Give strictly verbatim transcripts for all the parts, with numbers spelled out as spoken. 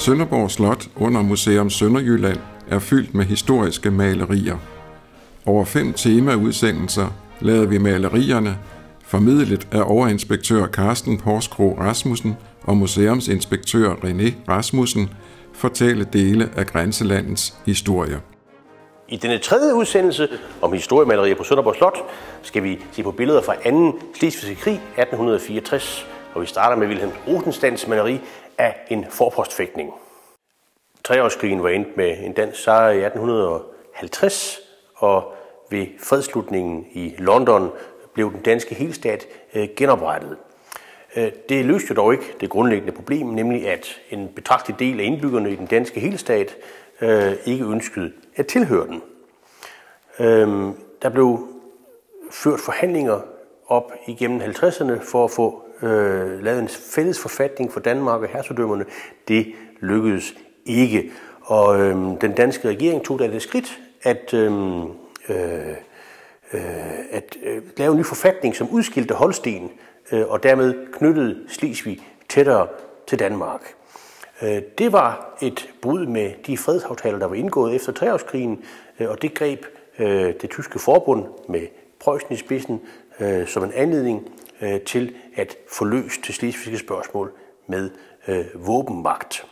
Sønderborg Slot under Museum Sønderjylland er fyldt med historiske malerier. Over fem temaudsendelser lavede vi malerierne, formidlet af overinspektør Carsten Porskrog Rasmussen og museumsinspektør René Rasmussen, fortælle dele af grænselandets historie. I denne tredje udsendelse om historiemalerier på Sønderborg Slot skal vi se på billeder fra anden slesvigske krig atten fireogtres, og vi starter med Wilhelm Rothenstans maleri af en forpostfægtning. Treårskrigen var endt med en dansk sejr i atten halvtreds, og ved fredsslutningen i London blev den danske helstat genoprettet. Det løste jo dog ikke det grundlæggende problem, nemlig at en betragtelig del af indbyggerne i den danske helstat ikke ønskede at tilhøre den. Der blev ført forhandlinger op igennem halvtredserne for at få øh, lavet en fælles forfatning for Danmark og hertugdømmerne. Det lykkedes ikke, og øh, den danske regering tog da det skridt at, øh, øh, at øh, lave en ny forfatning, som udskilte Holsten øh, og dermed knyttede Slesvig tættere til Danmark. Det var et brud med de fredsaftaler, der var indgået efter treårskrigen, og det greb det tyske forbund med Preussen i spidsen som en anledning til at få løst det slesvigske spørgsmål med våbenmagt.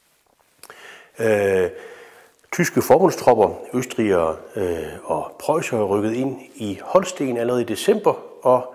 Tyske forbundstropper, østrigere og preussere rykkede ind i Holsten allerede i december, og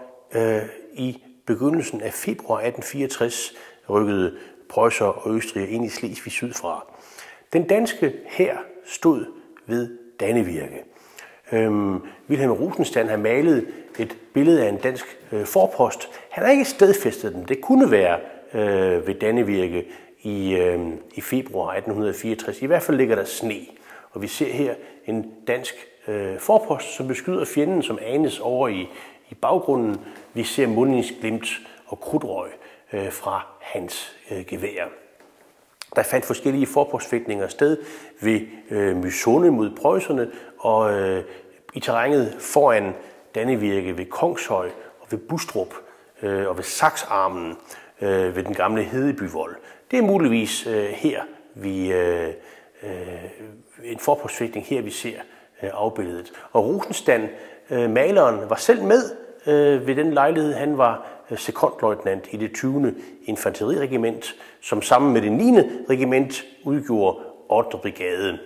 i begyndelsen af februar atten fireogtres rykkede preussere og østrigere ind i Slesvig sydfra. Den danske hær stod ved Dannevirke. Øhm, Wilhelm Rothenstans har malet et billede af en dansk øh, forpost. Han har ikke stedfæstet den. Det kunne være øh, ved Dannevirke i, øh, i februar atten fireogtres. I hvert fald ligger der sne. Og vi ser her en dansk øh, forpost, som beskyder fjenden, som anes over i, i baggrunden. Vi ser mundingsglimt og krudtrøg øh, fra hans øh, gevær. Der fandt forskellige forpostfægtninger sted ved øh, Mysunde mod preusserne, og øh, i terrænet foran Dannevirke ved Kongshøj og ved Bustrup øh, og ved Saksarmen øh, ved den gamle Hedebyvold. Det er muligvis øh, her, vi øh, øh, en forpostfægtning her, vi ser øh, afbilledet. Og Rothenstans, øh, maleren, var selv med øh, ved den lejlighed. Han var sekondløjtnant i det tyvende infanteriregiment, som sammen med det niende regiment udgjorde ottende brigade.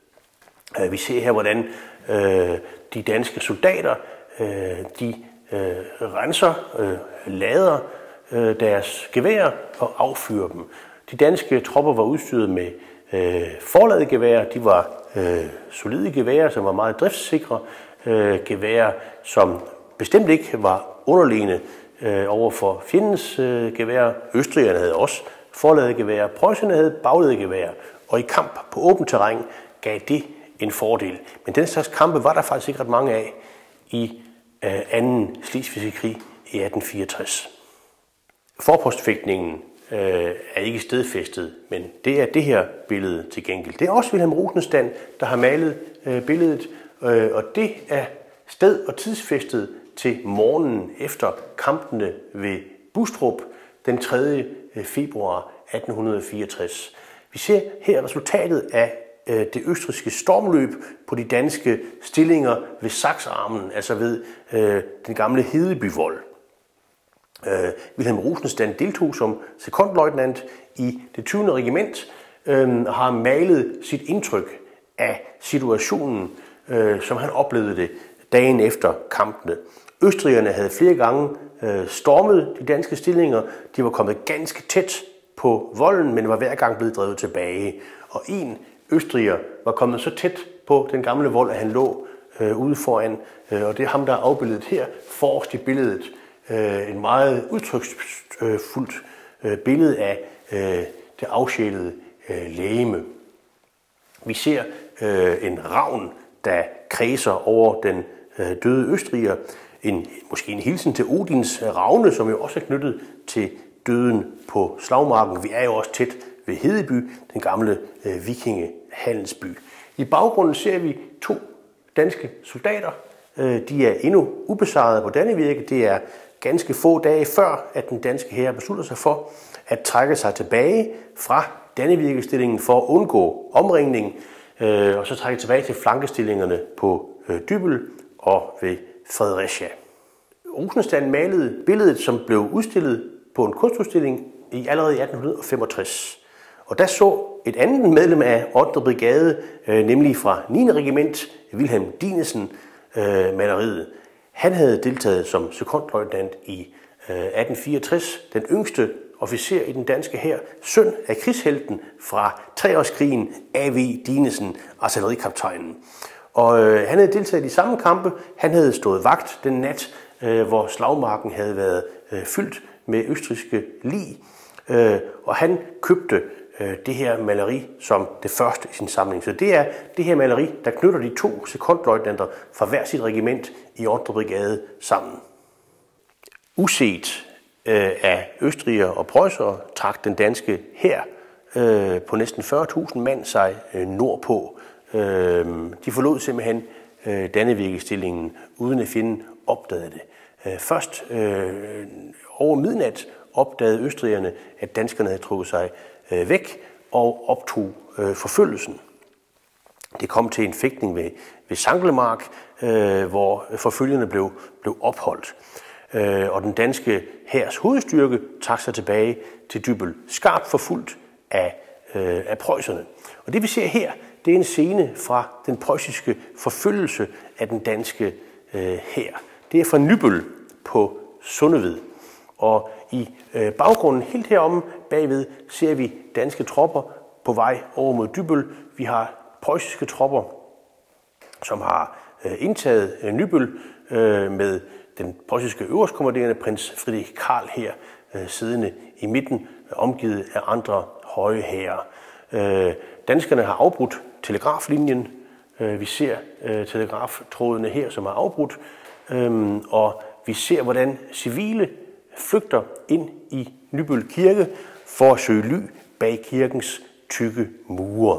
Vi ser her, hvordan øh, de danske soldater øh, de øh, renser, øh, lader øh, deres geværer og affyrer dem. De danske tropper var udstyret med øh, forladegeværer. De var øh, solide geværer, som var meget driftssikre. Øh, geværer, som bestemt ikke var underlegne øh, over for fjendens øh, geværer. Østrigerne havde også forladegeværer. Preusserne havde bagladegeværer. Og i kamp på åbent terræn gav det en fordel. Men den slags kampe var der faktisk ikke ret mange af i øh, anden slesvigske krig i atten fireogtres. Forpostfægtningen øh, er ikke stedfæstet, men det er det her billede til gengæld. Det er også Wilhelm Rothenstans, der har malet øh, billedet, øh, og det er sted- og tidsfæstet til morgenen efter kampene ved Bustrup den tredje februar atten fireogtres. Vi ser her resultatet af det østrigske stormløb på de danske stillinger ved Saksarmen, altså ved øh, den gamle Hedebyvold. Øh, Wilhelm Rothenstans deltog som sekondløjtnant i det tyvende regiment øh, og har malet sit indtryk af situationen, øh, som han oplevede det dagen efter kampene. Østrigerne havde flere gange øh, stormet de danske stillinger. De var kommet ganske tæt på volden, men var hver gang blevet drevet tilbage. Og en østriger var kommet så tæt på den gamle vold, at han lå øh, ude foran. Øh, og det er ham, der er afbildet her forrest i billedet. Øh, en meget udtryksfuldt øh, billede af øh, det afsjælede øh, legeme. Vi ser øh, en ravn, der kredser over den øh, døde østriger. En, måske en hilsen til Odins ravne, som jo også er knyttet til døden på slagmarken. Vi er jo også tæt ved Hedeby, den gamle øh, vikingehandelsby. I baggrunden ser vi to danske soldater. Øh, de er endnu ubesejrede på Dannevirke. Det er ganske få dage før, at den danske hær beslutter sig for at trække sig tilbage fra Dannevirkestillingen for at undgå omringning, øh, og så trække tilbage til flankestillingerne på øh, Dybbøl og ved Fredericia. Rosenstand malede billedet, som blev udstillet på en kunstudstilling i allerede i atten femogtres. Og der så et andet medlem af ottende brigade, øh, nemlig fra niende regiment, Wilhelm Dinesen, øh, maleriet. Han havde deltaget som sekondløjtnant i øh, atten fireogtres, den yngste officer i den danske hær, søn af krigshelten fra treårskrigen A V Dinesen, artillerikaptajnen. Og øh, han havde deltaget i samme kampe. Han havde stået vagt den nat, øh, hvor slagmarken havde været øh, fyldt med østrigske lig. Øh, og han købte øh, det her maleri som det første i sin samling. Så det er det her maleri, der knytter de to sekondløjtnanter fra hver sit regiment i ottende brigade sammen. Uset øh, af østrigere og preussere trak den danske hær øh, på næsten fyrre tusind mand sig øh, nordpå. Øh, de forlod simpelthen øh, Dannevirkestillingen, uden at fjenden opdagede det. Øh, først øh, over midnat opdagede østrigerne, at danskerne havde trukket sig øh, væk og optog øh, forfølgelsen. Det kom til en fægtning ved, ved Sankelmark, øh, hvor forfølgerne blev, blev opholdt. Øh, og den danske hærs hovedstyrke trak sig tilbage til Dybbøl, skarpt forfulgt af, øh, af preusserne. Og det vi ser her, det er en scene fra den preussiske forfølgelse af den danske øh, hær. Det er fra Nybøl på Sundeved. Og i øh, baggrunden helt heromme bagved ser vi danske tropper på vej over mod Dybbøl. Vi har preussiske tropper, som har øh, indtaget øh, Nybøl øh, med den preussiske øverstkommanderende prins Friedrich Karl her øh, siddende i midten, omgivet af andre høje hære. Øh, danskerne har afbrudt telegraflinjen. Øh, vi ser øh, telegraftrådene her, som er afbrudt. Øh, og vi ser, hvordan civile flygter ind i Nybøl Kirke for at søge ly bag kirkens tykke mure.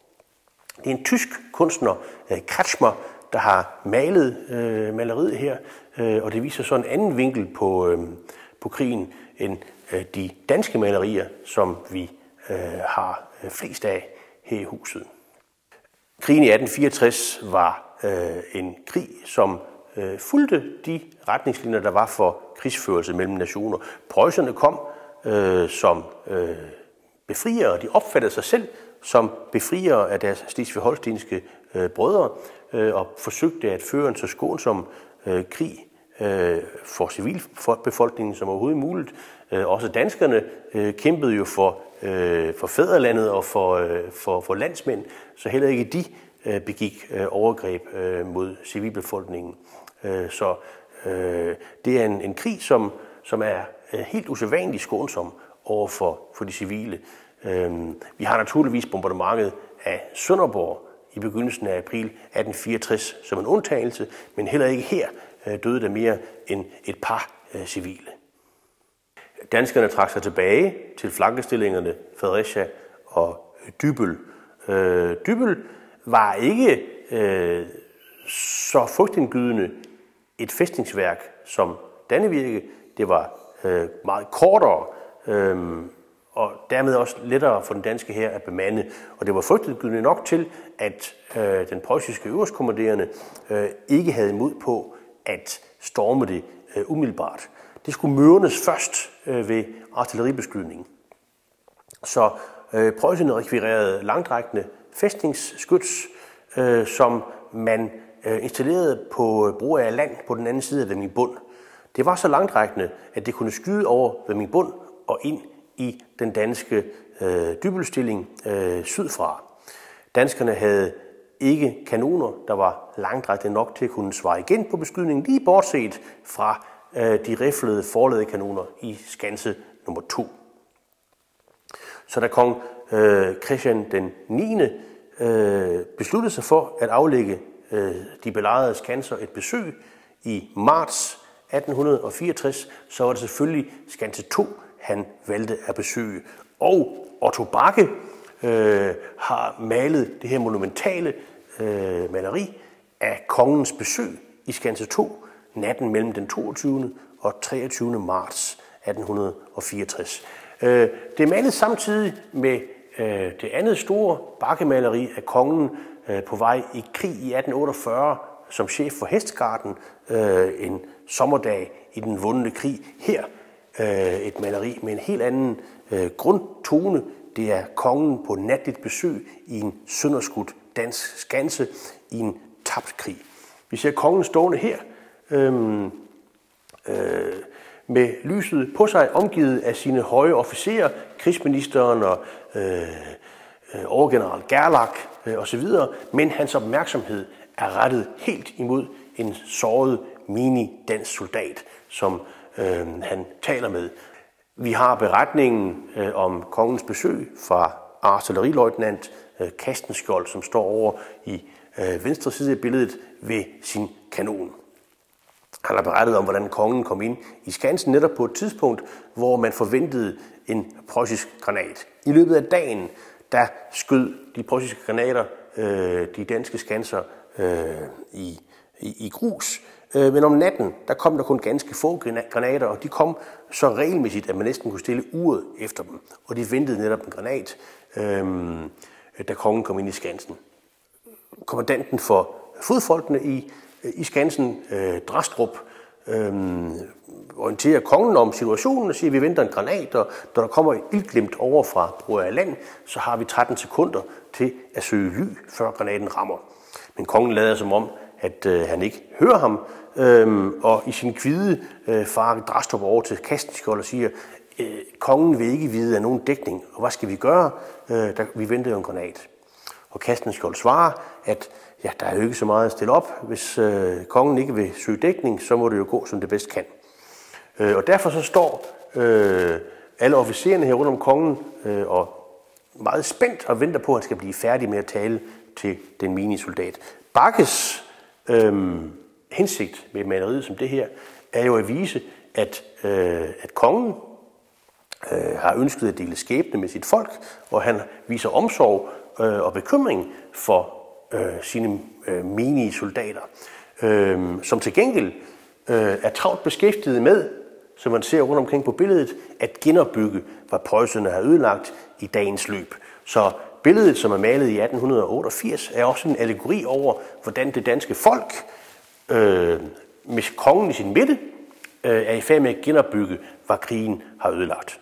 Det er en tysk kunstner, Kretschmer, der har malet øh, maleriet her, øh, og det viser så en anden vinkel på, øh, på krigen end øh, de danske malerier, som vi øh, har flest af her i huset. Krigen i atten fireogtres var øh, en krig, som øh, fulgte de retningslinjer, der var for krigsførelse mellem nationer. Preusserne kom øh, som øh, befriere, de opfattede sig selv som befriere af deres slesvig-holstenske øh, brødre øh, og forsøgte at føre en så skånsom øh, krig øh, for civilbefolkningen som overhovedet muligt. Øh, også danskerne øh, kæmpede jo for, øh, for fædrelandet og for, øh, for, for landsmænd, så heller ikke de øh, begik øh, overgreb øh, mod civilbefolkningen. Øh, så øh, det er en, en krig, som, som er øh, helt usædvanligt skånsom over for, for de civile. Vi har naturligvis bombardementet af Sønderborg i begyndelsen af april atten fireogtres som en undtagelse, men heller ikke her døde der mere end et par civile. Danskerne trak sig tilbage til flankestillingerne Fredericia og Dybbøl. Dybbøl var ikke så frygtindgydende et fæstningsværk som Dannevirke. Det var meget kortere, og dermed også lettere for den danske hær at bemande. Og det var frygtindgydende nok til, at øh, den preussiske øverstkommanderende øh, ikke havde mod på at storme det øh, umiddelbart. Det skulle mødernes først øh, ved artilleribeskydning. Så øh, preusserne rekvirerede langtrækkende fæstningsskyts, øh, som man øh, installerede på Broager Land på den anden side af Vemmingbund. Det var så langtrækkende, at det kunne skyde over Vemmingbund og ind i den danske øh, Dybbølstilling øh, sydfra. Danskerne havde ikke kanoner, der var langtrækkende nok til at kunne svare igen på beskydningen, lige bortset fra øh, de riflede forladede kanoner i skanse nummer to. Så da kong øh, Christian den niende øh, besluttede sig for at aflægge øh, de belejrede skanser et besøg i marts atten fireogtres, så var det selvfølgelig skanse to, han valgte at besøge. Og Otto Bakke øh, har malet det her monumentale øh, maleri af kongens besøg i skanse to natten mellem den toogtyvende og treogtyvende marts atten fireogtres. Øh, det er malet samtidig med øh, det andet store bakkemaleri af kongen øh, på vej i krig i atten otteogfyrre som chef for Hestegarden, øh, en sommerdag i den vundne krig. Her øh, et maleri med en helt anden øh, grundtone. Det er kongen på natligt besøg i en sønderskudt dansk skanse i en tabt krig. Vi ser kongen stående her øh, øh, med lyset på sig, omgivet af sine høje officerer, krigsministeren og øh, overgeneral Gerlach øh, osv., men hans opmærksomhed er rettet helt imod en såret mini-dansk soldat, som øh, han taler med. Vi har beretningen øh, om kongens besøg fra artilleriløjtnant øh, Kastenskjold, som står over i øh, venstre side af billedet ved sin kanon. Han har berettet om, hvordan kongen kom ind i skansen netop på et tidspunkt, hvor man forventede en preussisk granat. I løbet af dagen, der skød de preussiske granater øh, de danske skanser øh, i, i, i grus. Øh, men om natten, der kom der kun ganske få granater, og de kom så regelmæssigt, at man næsten kunne stille uret efter dem. Og de ventede netop en granat, øh, da kongen kom ind i skansen. Kommandanten for fodfolkene i i skansen, øh, Drastrup, øh, orienterer kongen om situationen og siger, at vi venter en granat, og når der kommer et ildglimt over fra Broager Land, så har vi tretten sekunder til at søge ly, før granaten rammer. Men kongen lader som om, at øh, han ikke hører ham, øh, og i sin kvide øh, farer Drastrup over til Kastenskjold og siger, øh, kongen vil ikke vide af nogen dækning, og hvad skal vi gøre? Øh, der, vi venter jo en granat. Og Kastenskjold svarer, at ja, der er jo ikke så meget at stille op. Hvis øh, kongen ikke vil søge dækning, så må det jo gå, som det bedst kan. Øh, og derfor så står øh, alle officererne her rundt om kongen øh, og meget spændt og venter på, at han skal blive færdig med at tale til den minisoldat. Bakkes øh, hensigt med maleriet som det her, er jo at vise, at, øh, at kongen øh, har ønsket at dele skæbne med sit folk, og han viser omsorg øh, og bekymring for Øh, sine øh, menige soldater, øh, som til gengæld øh, er travlt beskæftiget med, som man ser rundt omkring på billedet, at genopbygge, hvad preusserne har ødelagt i dagens løb. Så billedet, som er malet i atten otteogfirs, er også en allegori over, hvordan det danske folk, øh, med kongen i sin midte, øh, er i færd med at genopbygge, hvad krigen har ødelagt.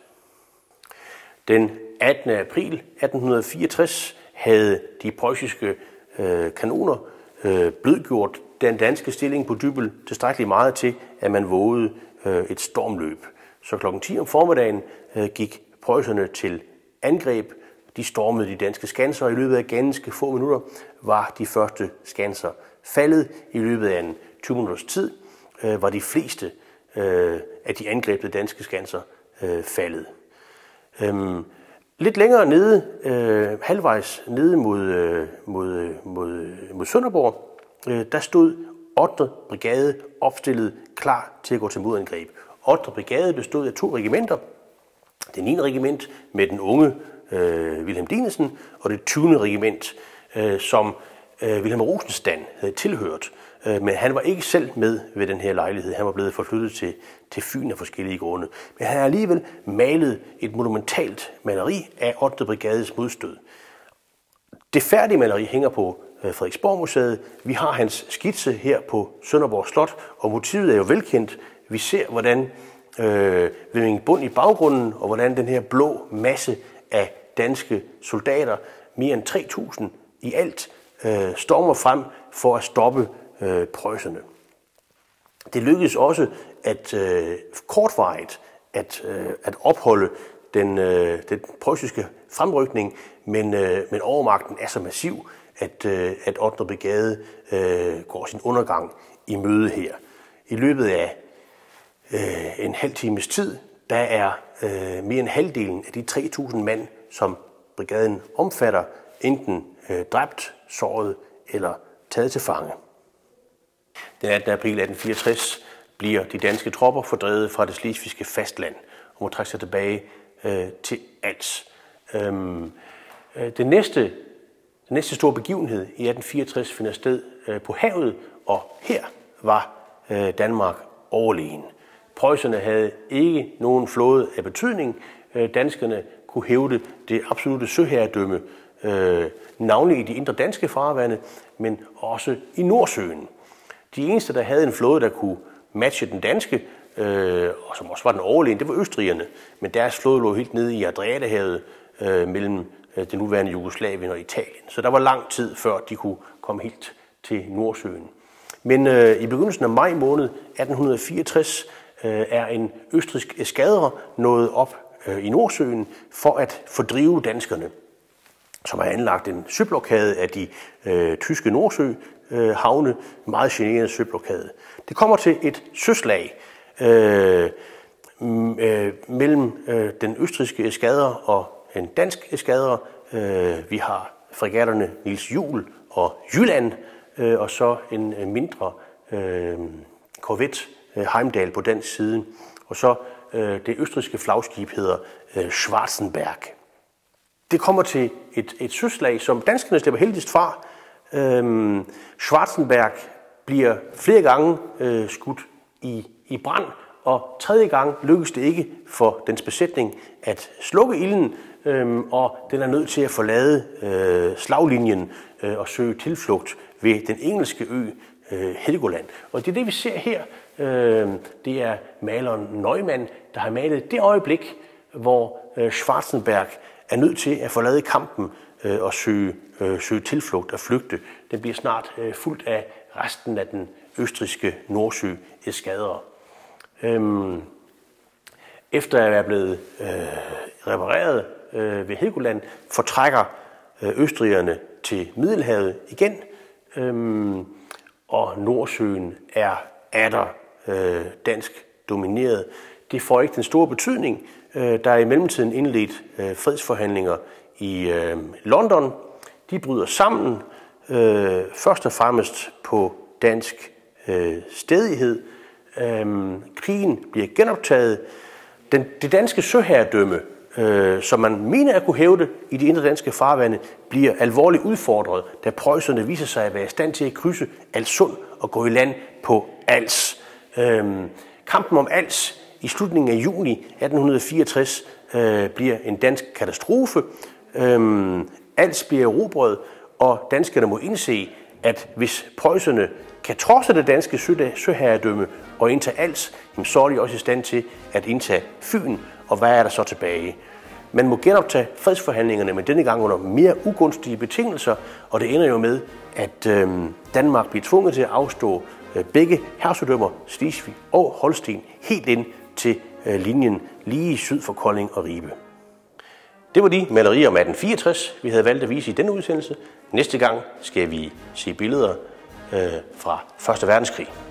Den attende april atten fireogtres havde de preussiske kanoner øh, blødgjort den danske stilling på Dybbøl tilstrækkeligt meget til, at man vågede øh, et stormløb. Så klokken ti om formiddagen øh, gik preusserne til angreb. De stormede de danske skanser, og i løbet af ganske få minutter var de første skanser faldet. I løbet af en tyve minutters tid øh, var de fleste øh, af de angrebne danske skanser øh, faldet. Øhm, Lidt længere nede, øh, halvvejs nede mod, øh, mod, mod, mod Sønderborg, øh, der stod ottende brigade opstillet klar til at gå til modangreb. ottende brigade bestod af to regimenter. Det niende regiment med den unge øh, Wilhelm Dinesen, og det tyvende regiment, øh, som øh, Wilhelm Rosenstand havde tilhørt. Øh, men han var ikke selv med ved den her lejlighed. Han var blevet forflyttet til, til Fyn af forskellige grunde. Men han har alligevel malet et monumentalt maleri af ottende brigades modstød. Det færdige maleri hænger på øh, Frederiksborg-museet. Vi har hans skitse her på Sønderborg Slot, og motivet er jo velkendt. Vi ser, hvordan øh, Vemmingbund i baggrunden, og hvordan den her blå masse af danske soldater, mere end tre tusind i alt, øh, stormer frem for at stoppe øh, preusserne. Det lykkedes også at øh, kortvarigt at, øh, at opholde den, øh, den preussiske fremrykning, men, øh, men overmagten er så massiv, at, øh, at ottende brigade øh, går sin undergang i møde her. I løbet af øh, en halv times tid, der er øh, mere end halvdelen af de tre tusind mand, som brigaden omfatter, enten øh, dræbt, såret eller taget til fange. Den attende april atten fireogtres bliver de danske tropper fordrevet fra det slesvigske fastland og må trække sig tilbage øh, til Als. Øhm, øh, den, næste, den næste store begivenhed i atten fireogtres finder sted øh, på havet, og her var øh, Danmark overlegen. Preusserne havde ikke nogen flåde af betydning. Øh, danskerne kunne hævde det absolutte søherredømme, øh, navnlig i de indre danske farvande, men også i Nordsøen. De eneste, der havde en flåde, der kunne matche den danske, øh, og som også var den overlegne, det var østrigerne, men deres flåde lå helt nede i Adriaterhavet øh, mellem øh, det nuværende Jugoslavien og Italien. Så der var lang tid, før de kunne komme helt til Nordsøen. Men øh, i begyndelsen af maj måned atten fireogtres øh, er en østrigsk eskadre nået op øh, i Nordsøen for at fordrive danskerne, som har anlagt en søblokade af de øh, tyske Nordsøhavne, øh, meget generende søblokade. Det kommer til et søslag øh, øh, mellem øh, den østrigske eskadre og en dansk eskadre. Øh, vi har fregatterne Niels Juel og Jylland, øh, og så en øh, mindre øh, korvet øh, Heimdall på dansk side. Og så øh, det østrigske flagskib hedder øh, Schwarzenberg. Det kommer til et, et søslag, som danskerne slipper heldigst fra. Øhm, Schwarzenberg bliver flere gange øh, skudt i, i brand, og tredje gang lykkes det ikke for dens besætning at slukke ilden, øhm, og den er nødt til at forlade øh, slaglinjen øh, og søge tilflugt ved den engelske ø øh, Helgoland. Og det er det, vi ser her. Øh, det er maleren Neumann, der har malet det øjeblik, hvor øh, Schwarzenberg er nødt til at forlade kampen øh, og søge, øh, søge tilflugt og flygte. Den bliver snart øh, fuldt af resten af den østrigske Nordsø-eskadre. Øhm, efter at være blevet øh, repareret øh, ved Helgoland, fortrækker øh, østrigerne til Middelhavet igen, øhm, og Nordsøen er atter øh, dansk domineret. Det får ikke den store betydning. Der er i mellemtiden indledt øh, fredsforhandlinger i øh, London. De bryder sammen, øh, først og fremmest på dansk øh, stædighed. Øh, krigen bliver genoptaget. Den, det danske søherredømme, øh, som man mener at kunne hævde i de indre danske farvande, bliver alvorligt udfordret, da preusserne viser sig at være i stand til at krydse Alssund og gå i land på Als. Øh, kampen om Als i slutningen af juni atten fireogtres øh, bliver en dansk katastrofe. Øhm, Als bliver erobret, og danskerne må indse, at hvis preusserne kan trodse det danske sø- søherredømme og indtage Als, så er de også i stand til at indtage Fyn, og hvad er der så tilbage? Man må genoptage fredsforhandlingerne, men denne gang under mere ugunstige betingelser, og det ender jo med, at øh, Danmark bliver tvunget til at afstå øh, begge hertugdømmer, Slesvig og Holsten, helt ind til øh, linjen lige syd for Kolding og Ribe. Det var de malerier om atten fireogtres, vi havde valgt at vise i denne udsendelse. Næste gang skal vi se billeder øh, fra første verdenskrig.